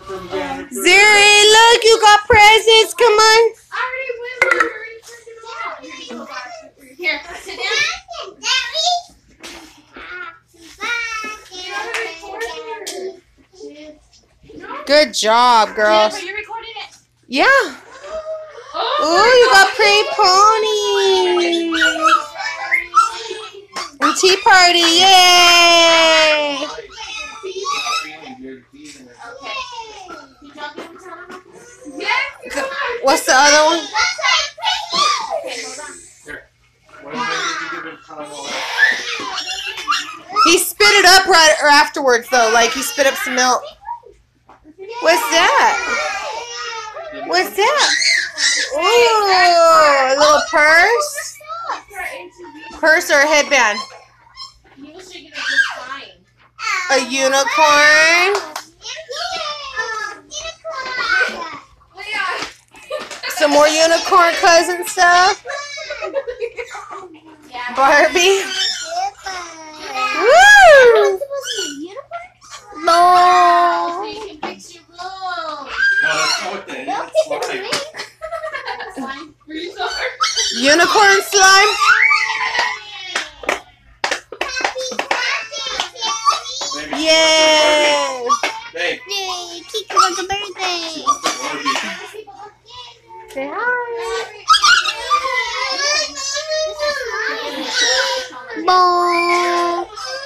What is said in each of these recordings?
Zeri, look, you got presents. Come on. Here, sit down. Good job, girls. Are you recording it? Yeah. Ooh, you got pretty ponies. And tea party, yay! What's the other one? He spit it up right or afterwards though, like he spit up some milk. What's that? What's that? Ooh, a little purse? Purse or a headband? A unicorn? Some more unicorn cousin stuff? Barbie? Woo! No. Unicorn slime? Yay! Yay! Kiki wants a birthday! Say hi! Ball!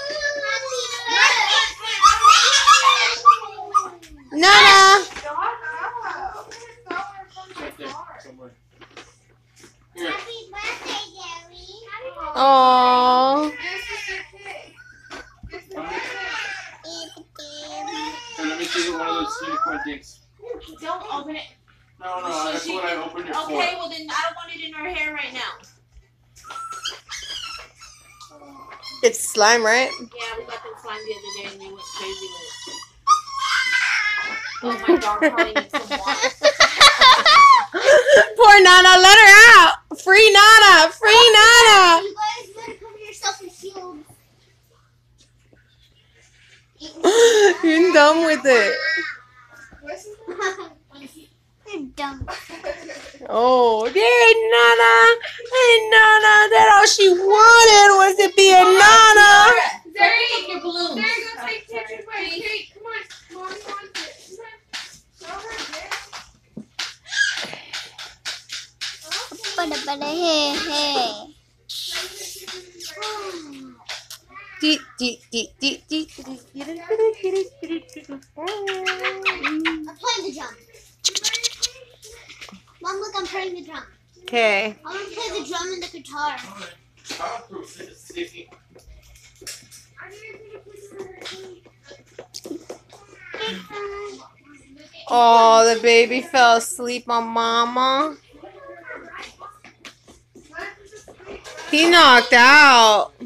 Nana! Happy birthday, Jerry! Aww. Let me see one of those unicorn things. Don't open it. No, that's what I opened it for. Okay, well then I don't want it in our hair right now. It's slime, right? Yeah, we got them slime the other day and they went crazy with it. Oh my dog probably needs some water. Poor Nana, let her out! Free Nana! Free Nana! You guys better cover yourself in shields. You're done with it. You're dumb. Oh, hey Nana! Hey Nana! That all she wanted was to be a Nana! There you go, your balloon. There you go, take pictures. Wait, come on. Mommy wants it. Show her I'm playing the drum. Mom, look, I'm playing the drum. Okay. I'm gonna play the drum and the guitar. Oh, the baby fell asleep on Mama. He knocked out.